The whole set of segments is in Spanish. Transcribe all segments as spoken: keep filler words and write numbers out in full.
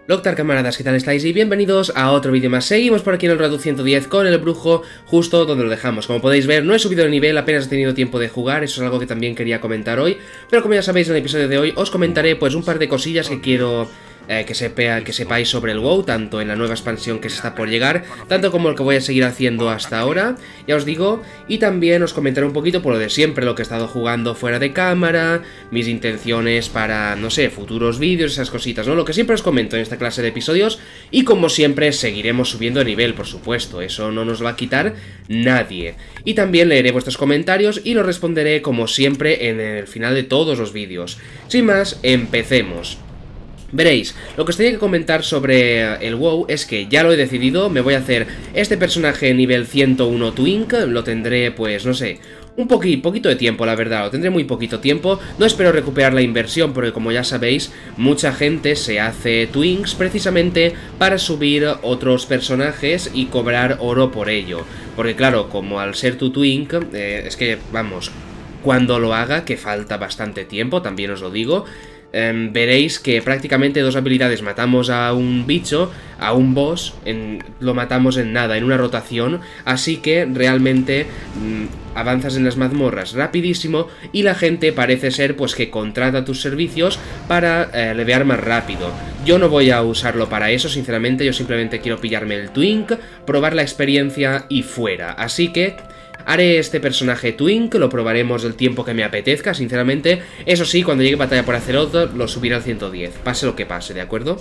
Loctar, camaradas, ¿qué tal estáis? Y bienvenidos a otro vídeo más. Seguimos por aquí en el Radu ciento diez con el brujo, justo donde lo dejamos. Como podéis ver, no he subido de nivel, apenas he tenido tiempo de jugar. Eso es algo que también quería comentar hoy. Pero como ya sabéis, en el episodio de hoy os comentaré pues un par de cosillas que quiero... Eh, que, sepa, que sepáis sobre el WoW, tanto en la nueva expansión que se está por llegar, tanto como el que voy a seguir haciendo hasta ahora, ya os digo, y también os comentaré un poquito por lo de siempre, lo que he estado jugando fuera de cámara, mis intenciones para, no sé, futuros vídeos, esas cositas, ¿no? Lo que siempre os comento en esta clase de episodios, y como siempre seguiremos subiendo de nivel, por supuesto, eso no nos va a quitar nadie. Y también leeré vuestros comentarios y los responderé como siempre en el final de todos los vídeos. Sin más, empecemos. Veréis, lo que os tenía que comentar sobre el WoW es que ya lo he decidido, me voy a hacer este personaje nivel ciento uno Twink, lo tendré pues, no sé, un poqui, poquito de tiempo, la verdad, lo tendré muy poquito tiempo, no espero recuperar la inversión porque como ya sabéis, mucha gente se hace Twinks precisamente para subir otros personajes y cobrar oro por ello, porque claro, como al ser tu Twink, eh, es que, vamos, cuando lo haga, que falta bastante tiempo, también os lo digo, Eh, veréis que prácticamente dos habilidades matamos a un bicho, a un boss, en, lo matamos en nada, en una rotación, así que realmente mmm, avanzas en las mazmorras rapidísimo y la gente parece ser pues que contrata tus servicios para eh, levear más rápido. Yo no voy a usarlo para eso, sinceramente, yo simplemente quiero pillarme el Twink, probar la experiencia y fuera, así que... haré este personaje Twink, lo probaremos el tiempo que me apetezca, sinceramente. Eso sí, cuando llegue Batalla por Azeroth lo subiré al ciento diez, pase lo que pase, ¿de acuerdo?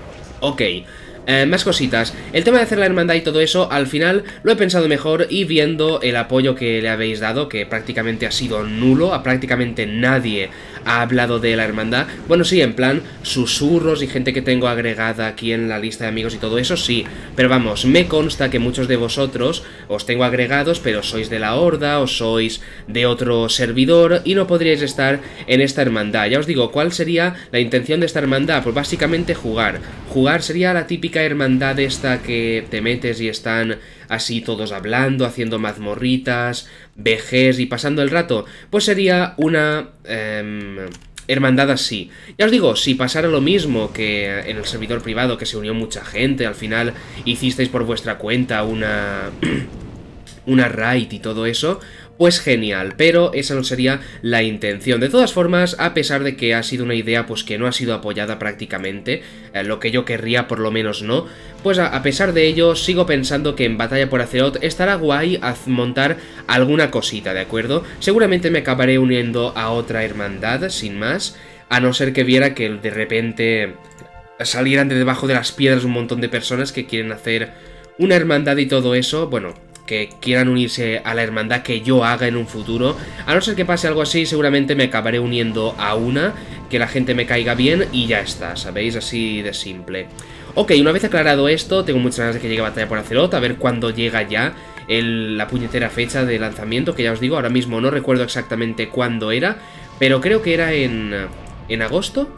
Ok, eh, más cositas. El tema de hacer la hermandad y todo eso, al final lo he pensado mejor y viendo el apoyo que le habéis dado, que prácticamente ha sido nulo, a prácticamente nadie ha hablado de la hermandad. Bueno, sí, en plan susurros y gente que tengo agregada aquí en la lista de amigos y todo eso, sí. Pero vamos, me consta que muchos de vosotros os tengo agregados, pero sois de la Horda o sois de otro servidor y no podríais estar en esta hermandad. Ya os digo, ¿cuál sería la intención de esta hermandad? Pues básicamente jugar. Jugar sería la típica hermandad esta que te metes y están así todos hablando, haciendo mazmorritas, vejez y pasando el rato. Pues sería una... Eh, hermandad así. Ya os digo, si pasara lo mismo que en el servidor privado, que se unió mucha gente, al final hicisteis por vuestra cuenta una... una raid y todo eso, pues genial, pero esa no sería la intención. De todas formas, a pesar de que ha sido una idea pues que no ha sido apoyada prácticamente, eh, lo que yo querría por lo menos no, pues a, a pesar de ello sigo pensando que en Batalla por Azeroth estará guay a montar alguna cosita, ¿de acuerdo? Seguramente me acabaré uniendo a otra hermandad, sin más, a no ser que viera que de repente salieran de debajo de las piedras un montón de personas que quieren hacer una hermandad y todo eso, bueno... que quieran unirse a la hermandad que yo haga en un futuro. A no ser que pase algo así, seguramente me acabaré uniendo a una, que la gente me caiga bien y ya está, ¿sabéis? Así de simple. Ok, una vez aclarado esto, tengo muchas ganas de que llegue Batalla por Azeroth, a ver cuándo llega ya el, la puñetera fecha de lanzamiento, que ya os digo, ahora mismo no recuerdo exactamente cuándo era, pero creo que era en, en agosto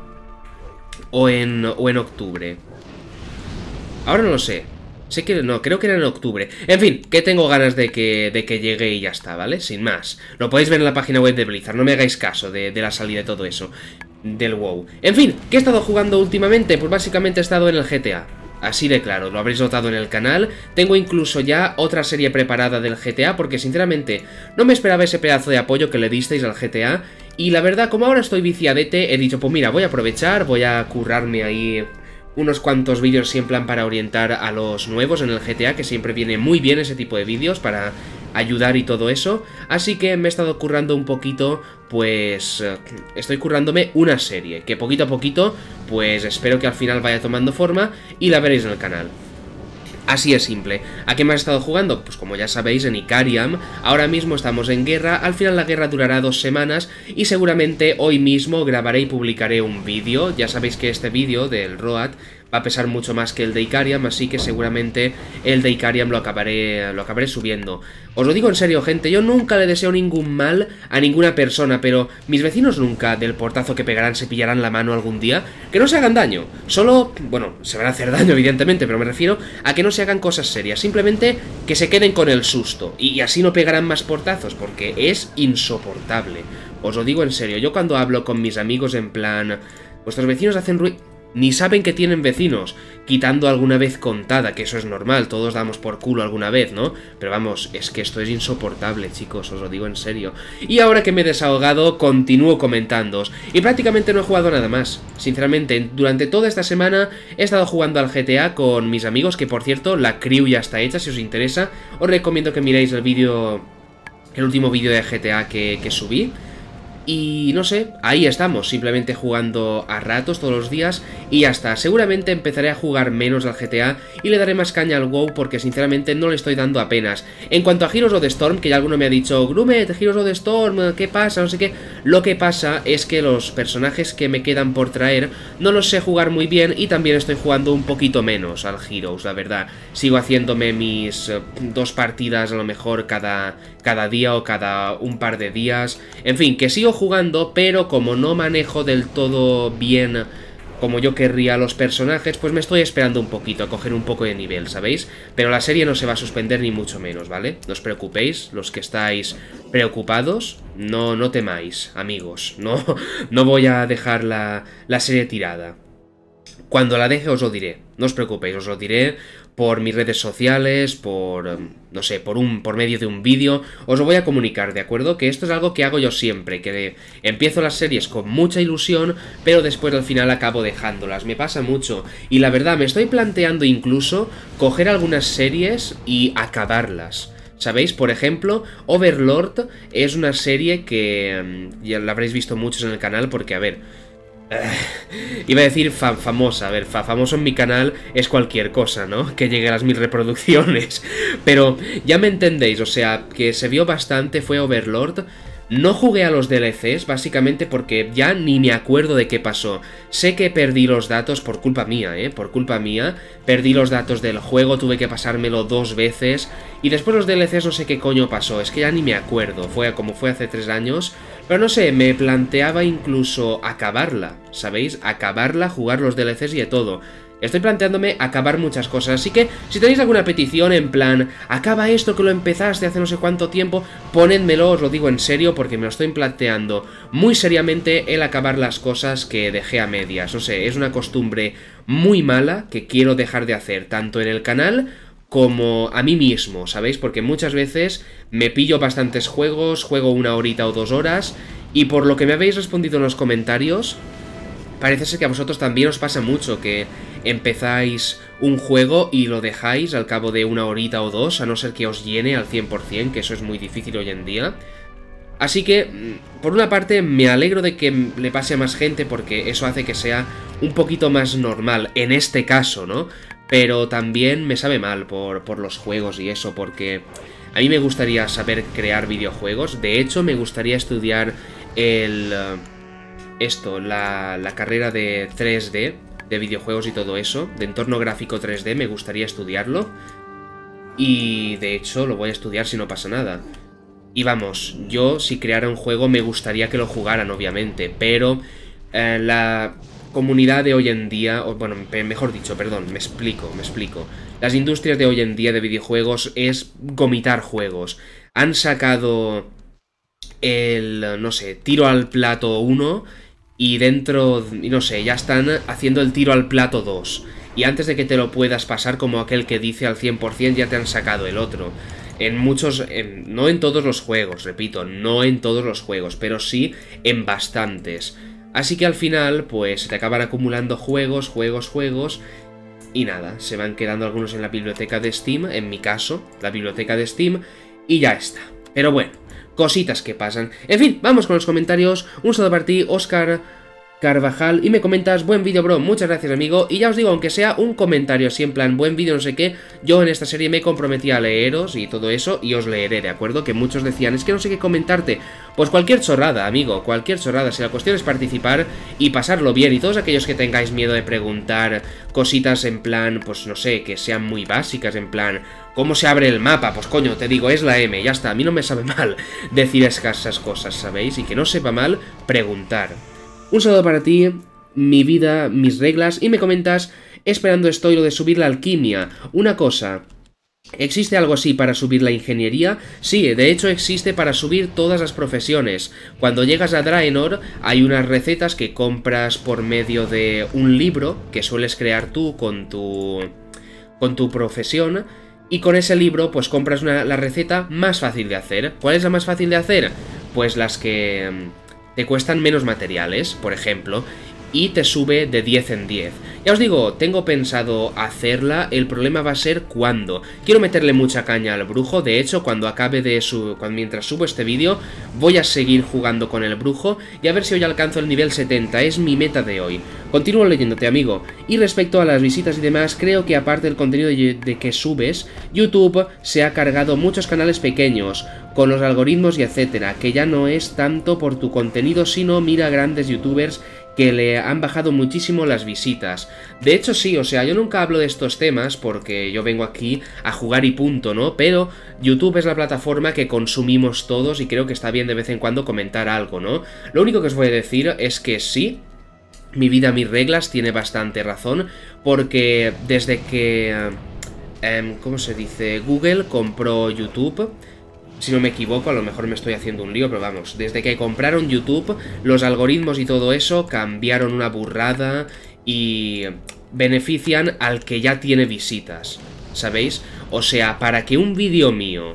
o en, o en octubre. Ahora no lo sé. Sé que no, creo que era en octubre. En fin, que tengo ganas de que, de que llegue y ya está, ¿vale? Sin más. Lo podéis ver en la página web de Blizzard, no me hagáis caso de, de la salida de todo eso. Del WoW. En fin, ¿qué he estado jugando últimamente? Pues básicamente he estado en el G T A. Así de claro, lo habréis notado en el canal. Tengo incluso ya otra serie preparada del G T A, porque sinceramente no me esperaba ese pedazo de apoyo que le disteis al G T A. Y la verdad, como ahora estoy viciadete, he dicho, pues mira, voy a aprovechar, voy a currarme ahí... unos cuantos vídeos sí en plan para orientar a los nuevos en el G T A, que siempre viene muy bien ese tipo de vídeos para ayudar y todo eso. Así que me he estado currando un poquito, pues estoy currándome una serie, que poquito a poquito, pues espero que al final vaya tomando forma y la veréis en el canal. Así es simple. ¿A qué me has estado jugando? Pues como ya sabéis, en Icariam. Ahora mismo estamos en guerra, al final la guerra durará dos semanas y seguramente hoy mismo grabaré y publicaré un vídeo. Ya sabéis que este vídeo del Road va a pesar mucho más que el de Icariam, así que seguramente el de Icariam lo acabaré, lo acabaré subiendo. Os lo digo en serio, gente, yo nunca le deseo ningún mal a ninguna persona, pero mis vecinos nunca, del portazo que pegarán, se pillarán la mano algún día. Que no se hagan daño, solo, bueno, se van a hacer daño evidentemente, pero me refiero a que no se hagan cosas serias, simplemente que se queden con el susto, y así no pegarán más portazos, porque es insoportable. Os lo digo en serio, yo cuando hablo con mis amigos en plan... vuestros vecinos hacen ruido... Ni saben que tienen vecinos, quitando alguna vez contada, que eso es normal, todos damos por culo alguna vez, ¿no? Pero vamos, es que esto es insoportable, chicos, os lo digo en serio. Y ahora que me he desahogado, continúo comentándoos. Y prácticamente no he jugado nada más. Sinceramente, durante toda esta semana he estado jugando al G T A con mis amigos, que por cierto, la crew ya está hecha, si os interesa. Os recomiendo que miréis el vídeo, el último vídeo de G T A que, que subí. Y no sé, ahí estamos, simplemente jugando a ratos todos los días y ya está. Seguramente empezaré a jugar menos al G T A y le daré más caña al WoW porque sinceramente no le estoy dando apenas. En cuanto a Heroes of the Storm, que ya alguno me ha dicho, Grumet, Heroes of the Storm, ¿qué pasa? No sé qué. Lo que pasa es que los personajes que me quedan por traer no los sé jugar muy bien y también estoy jugando un poquito menos al Heroes, la verdad. Sigo haciéndome mis eh, dos partidas a lo mejor cada, cada día o cada un par de días. En fin, que sigo jugando, pero como no manejo del todo bien como yo querría a los personajes, pues me estoy esperando un poquito a coger un poco de nivel, ¿sabéis? Pero la serie no se va a suspender ni mucho menos, ¿vale? No os preocupéis, los que estáis preocupados, no, no temáis, amigos. No, no voy a dejar la, la serie tirada. Cuando la deje os lo diré, no os preocupéis, os lo diré por mis redes sociales, por, no sé, por un por medio de un vídeo, os lo voy a comunicar, ¿de acuerdo? Que esto es algo que hago yo siempre, que empiezo las series con mucha ilusión, pero después al final acabo dejándolas, me pasa mucho, y la verdad me estoy planteando incluso coger algunas series y acabarlas. ¿Sabéis? Por ejemplo, Overlord es una serie que ya la habréis visto muchos en el canal porque, a ver... Uh, iba a decir fa famosa, a ver, fa famoso en mi canal es cualquier cosa, ¿no? Que llegue a las mil reproducciones. Pero ya me entendéis, o sea, que se vio bastante, fue Overlord. No jugué a los D L Cs, básicamente porque ya ni me acuerdo de qué pasó. Sé que perdí los datos por culpa mía, ¿eh? Por culpa mía. Perdí los datos del juego, tuve que pasármelo dos veces. Y después los D L Cs no sé qué coño pasó, es que ya ni me acuerdo. Fue como fue hace tres años. Pero no sé, me planteaba incluso acabarla, ¿sabéis? Acabarla, jugar los D L Cs y de todo. Estoy planteándome acabar muchas cosas, así que si tenéis alguna petición en plan, acaba esto que lo empezaste hace no sé cuánto tiempo, ponedmelo, os lo digo en serio, porque me lo estoy planteando muy seriamente el acabar las cosas que dejé a medias. No sé, es una costumbre muy mala que quiero dejar de hacer, tanto en el canal como a mí mismo, ¿sabéis? Porque muchas veces me pillo bastantes juegos, juego una horita o dos horas, y por lo que me habéis respondido en los comentarios, parece ser que a vosotros también os pasa mucho, que empezáis un juego y lo dejáis al cabo de una horita o dos, a no ser que os llene al cien por cien, que eso es muy difícil hoy en día. Así que, por una parte, me alegro de que le pase a más gente, porque eso hace que sea un poquito más normal, en este caso, ¿no? Pero también me sabe mal por, por los juegos y eso, porque a mí me gustaría saber crear videojuegos. De hecho, me gustaría estudiar el... esto, la, la carrera de tres D, de videojuegos y todo eso, de entorno gráfico tres D, me gustaría estudiarlo. Y de hecho lo voy a estudiar si no pasa nada. Y vamos, yo si creara un juego me gustaría que lo jugaran, obviamente, pero eh, la comunidad de hoy en día, o bueno, mejor dicho, perdón, me explico, me explico. Las industrias de hoy en día de videojuegos es gomitar juegos. Han sacado el, no sé, tiro al plato uno... y dentro, no sé, ya están haciendo el tiro al plato dos. Y antes de que te lo puedas pasar como aquel que dice al cien por cien, ya te han sacado el otro. En muchos, en, no en todos los juegos, repito, no en todos los juegos, pero sí en bastantes. Así que al final, pues, te acaban acumulando juegos, juegos, juegos... y nada, se van quedando algunos en la biblioteca de Steam, en mi caso, la biblioteca de Steam, y ya está. Pero bueno... cositas que pasan. En fin, vamos con los comentarios. Un saludo para ti, Oscar Carvajal, y me comentas, buen vídeo, bro, muchas gracias, amigo. Y ya os digo, aunque sea un comentario así en plan, buen vídeo, no sé qué, yo en esta serie me comprometí a leeros y todo eso, y os leeré, ¿de acuerdo? Que muchos decían, es que no sé qué comentarte. Pues cualquier chorrada, amigo, cualquier chorrada. Si la cuestión es participar y pasarlo bien, y todos aquellos que tengáis miedo de preguntar cositas en plan, pues no sé, que sean muy básicas, en plan... ¿cómo se abre el mapa? Pues coño, te digo, es la M, ya está. A mí no me sabe mal decir esas cosas, ¿sabéis? Y que no sepa mal, preguntar. Un saludo para ti, mi vida, mis reglas, y me comentas, esperando estoy lo de subir la alquimia. Una cosa, ¿Existe algo así para subir la ingeniería? Sí, de hecho existe para subir todas las profesiones. Cuando llegas a Draenor hay unas recetas que compras por medio de un libro que sueles crear tú con tu, con tu profesión, y con ese libro pues compras una, la receta más fácil de hacer. ¿Cuál es la más fácil de hacer? Pues las que te cuestan menos materiales, por ejemplo, y te sube de diez en diez. Ya os digo, tengo pensado hacerla, el problema va a ser cuándo. Quiero meterle mucha caña al brujo, de hecho, cuando acabe de su... Cuando, mientras subo este vídeo, voy a seguir jugando con el brujo y a ver si hoy alcanzo el nivel setenta, es mi meta de hoy. Continúo leyéndote, amigo. Y respecto a las visitas y demás, creo que aparte del contenido de que subes, YouTube se ha cargado muchos canales pequeños, con los algoritmos y etcétera, que ya no es tanto por tu contenido, sino mira grandes youtubers que le han bajado muchísimo las visitas. De hecho sí, o sea, yo nunca hablo de estos temas porque yo vengo aquí a jugar y punto, ¿no? Pero YouTube es la plataforma que consumimos todos y creo que está bien de vez en cuando comentar algo, ¿no? Lo único que os voy a decir es que sí, mi vida, mis reglas, tiene bastante razón, porque desde que... Eh, ¿cómo se dice? Google compró YouTube... Si no me equivoco, a lo mejor me estoy haciendo un lío, pero vamos, desde que compraron YouTube, los algoritmos y todo eso cambiaron una burrada y benefician al que ya tiene visitas, ¿sabéis? O sea, para que un vídeo mío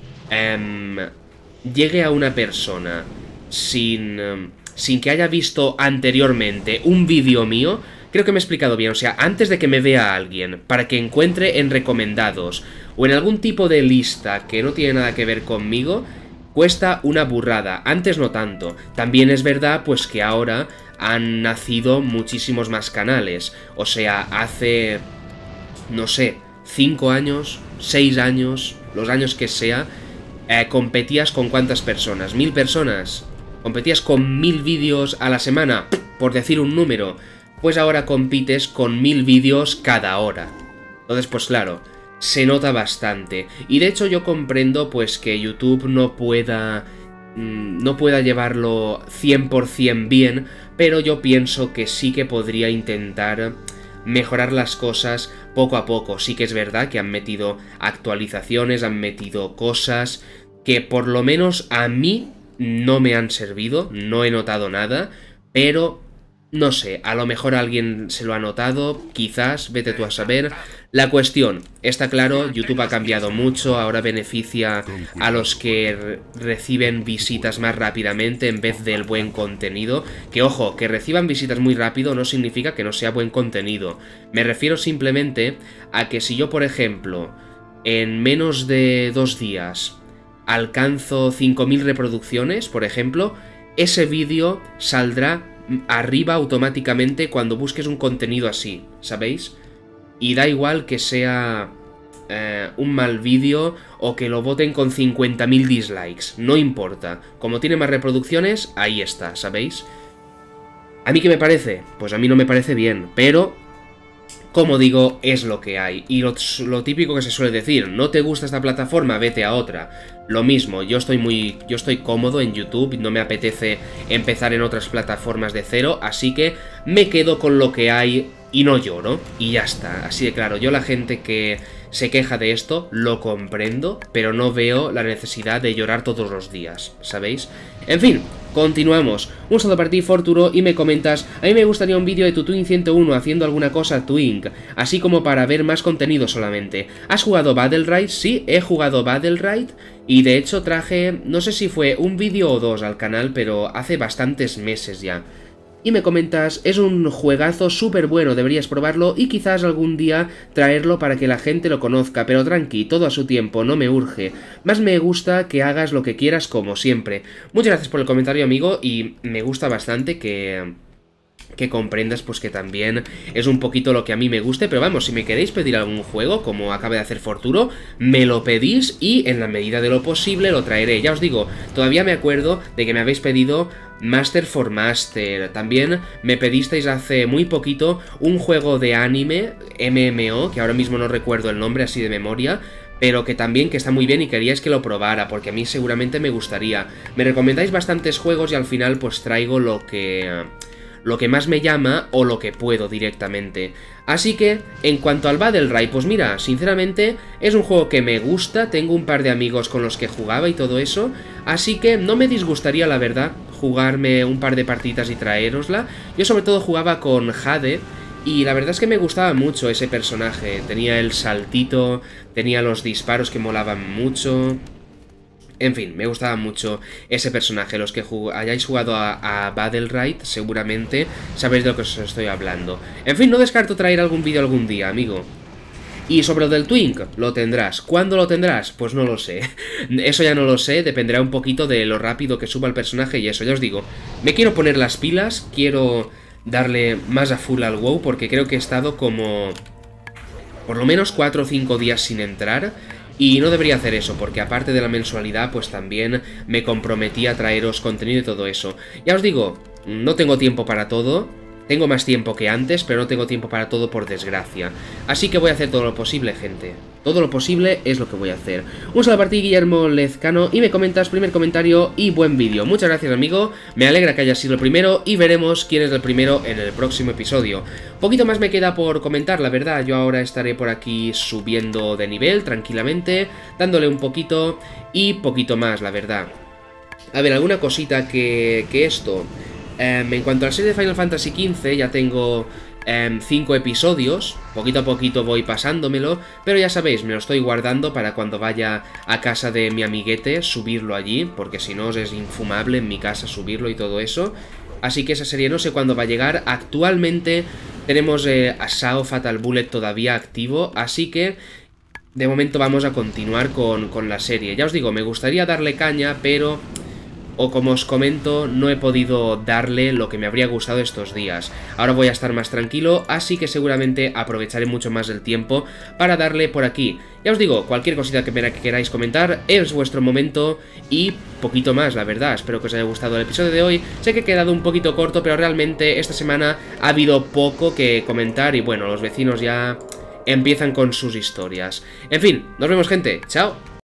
eh, llegue a una persona sin, sin que haya visto anteriormente un vídeo mío, creo que me he explicado bien, o sea, antes de que me vea alguien, para que encuentre en recomendados o en algún tipo de lista que no tiene nada que ver conmigo, cuesta una burrada, antes no tanto. También es verdad pues que ahora han nacido muchísimos más canales, o sea, hace, no sé, cinco años, seis años, los años que sea, eh, competías con ¿cuántas personas? ¿Mil personas? ¿Competías con mil vídeos a la semana? Por decir un número. Pues ahora compites con mil vídeos cada hora. Entonces, pues claro, se nota bastante. Y de hecho yo comprendo pues que YouTube no pueda... no pueda llevarlo cien por cien bien, pero yo pienso que sí que podría intentar mejorar las cosas poco a poco. Sí que es verdad que han metido actualizaciones, han metido cosas que por lo menos a mí no me han servido, no he notado nada, pero... no sé, a lo mejor alguien se lo ha notado, quizás, vete tú a saber. La cuestión, está claro, YouTube ha cambiado mucho, ahora beneficia a los que re reciben visitas más rápidamente en vez del buen contenido. Que ojo, que reciban visitas muy rápido no significa que no sea buen contenido. Me refiero simplemente a que si yo, por ejemplo, en menos de dos días alcanzo cinco mil reproducciones, por ejemplo, ese vídeo saldrá arriba automáticamente cuando busques un contenido así, ¿sabéis? Y da igual que sea eh, un mal vídeo o que lo voten con cincuenta mil dislikes, no importa. Como tiene más reproducciones, ahí está, ¿sabéis? ¿A mí qué me parece? Pues a mí no me parece bien, pero... como digo, es lo que hay. Y lo, lo típico que se suele decir, ¿no te gusta esta plataforma? Vete a otra. Lo mismo, yo estoy muy... yo estoy cómodo en YouTube, no me apetece empezar en otras plataformas de cero, así que me quedo con lo que hay y no lloro, y ya está. Así de claro, yo la gente que se queja de esto, lo comprendo, pero no veo la necesidad de llorar todos los días, ¿sabéis? En fin, continuamos. Un saludo para ti, Forturo, y me comentas: a mí me gustaría un vídeo de tu Twink ciento uno haciendo alguna cosa Twink, así como para ver más contenido solamente. ¿Has jugado Battle Ride? Sí, he jugado Battle Ride, y de hecho traje, no sé si fue un vídeo o dos al canal, pero hace bastantes meses ya. Y me comentas: es un juegazo súper bueno, deberías probarlo y quizás algún día traerlo para que la gente lo conozca, pero tranqui, todo a su tiempo, no me urge. Más me gusta que hagas lo que quieras como siempre. Muchas gracias por el comentario, amigo, y me gusta bastante que... que comprendas pues que también es un poquito lo que a mí me guste, pero vamos, si me queréis pedir algún juego, como acaba de hacer Forturo, me lo pedís y en la medida de lo posible lo traeré. Ya os digo, todavía me acuerdo de que me habéis pedido Master for Master, también me pedisteis hace muy poquito un juego de anime, M M O, que ahora mismo no recuerdo el nombre así de memoria, pero que también que está muy bien y queríais que lo probara, porque a mí seguramente me gustaría. Me recomendáis bastantes juegos y al final pues traigo lo que... lo que más me llama o lo que puedo directamente. Así que, en cuanto al Battle Royale, pues mira, sinceramente es un juego que me gusta, tengo un par de amigos con los que jugaba y todo eso, así que no me disgustaría la verdad jugarme un par de partiditas y traérosla. Yo sobre todo jugaba con Jade y la verdad es que me gustaba mucho ese personaje, tenía el saltito, tenía los disparos que molaban mucho. En fin, me gustaba mucho ese personaje. Los que jug hayáis jugado a, a Battle Royale seguramente sabéis de lo que os estoy hablando. En fin, no descarto traer algún vídeo algún día, amigo. Y sobre lo del Twink, lo tendrás. ¿Cuándo lo tendrás? Pues no lo sé. Eso ya no lo sé, dependerá un poquito de lo rápido que suba el personaje y eso. Ya os digo, me quiero poner las pilas, quiero darle más a full al WoW porque creo que he estado como por lo menos cuatro o cinco días sin entrar. Y no debería hacer eso, porque aparte de la mensualidad, pues también me comprometí a traeros contenido y todo eso. Ya os digo, no tengo tiempo para todo, tengo más tiempo que antes, pero no tengo tiempo para todo por desgracia. Así que voy a hacer todo lo posible, gente. Todo lo posible es lo que voy a hacer. Un saludo para ti, Guillermo Lezcano, y me comentas, primer comentario y buen vídeo. Muchas gracias, amigo, me alegra que hayas sido el primero y veremos quién es el primero en el próximo episodio. Poquito más me queda por comentar, la verdad. Yo ahora estaré por aquí subiendo de nivel tranquilamente, dándole un poquito y poquito más, la verdad. A ver, alguna cosita que, que esto... Eh, en cuanto a la serie de Final Fantasy quince, ya tengo cinco episodios, poquito a poquito voy pasándomelo, pero ya sabéis, me lo estoy guardando para cuando vaya a casa de mi amiguete, subirlo allí, porque si no es infumable en mi casa subirlo y todo eso. Así que esa serie no sé cuándo va a llegar. Actualmente tenemos eh, a Sao Fatal Bullet todavía activo, así que de momento vamos a continuar con, con la serie. Ya os digo, me gustaría darle caña, pero... o como os comento, no he podido darle lo que me habría gustado estos días. Ahora voy a estar más tranquilo, así que seguramente aprovecharé mucho más el tiempo para darle por aquí. Ya os digo, cualquier cosita que, que queráis comentar, es vuestro momento y poquito más, la verdad. Espero que os haya gustado el episodio de hoy. Sé que he quedado un poquito corto, pero realmente esta semana ha habido poco que comentar y bueno, los vecinos ya empiezan con sus historias. En fin, nos vemos, gente. Chao.